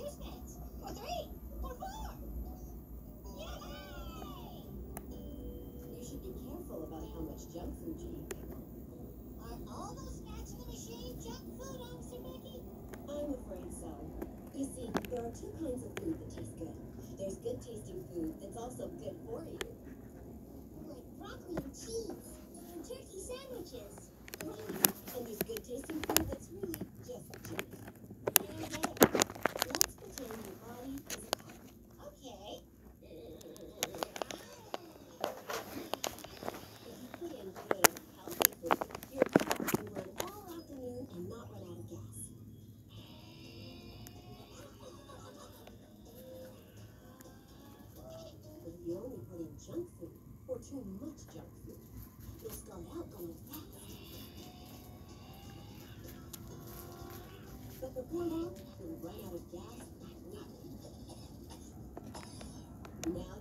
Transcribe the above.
snacks. Or 3. Or 4. Yay! You should be careful about how much junk food you eat. Are all those snacks in the machine junk food, Officer Becky? I'm afraid so. You see, there are 2 kinds of food that taste good. There's good tasting food that's also good for you. Like broccoli and cheese. And turkey sandwiches. And there's good tasting food that's really just junk. And Let's pretend your body is a car. okay. If you put in good, healthy food, your car will run all afternoon and not run out of gas. But if you only put in junk food, or too much junk food, you'll start out going fast. But before long, you'll run out of gas quickly. Now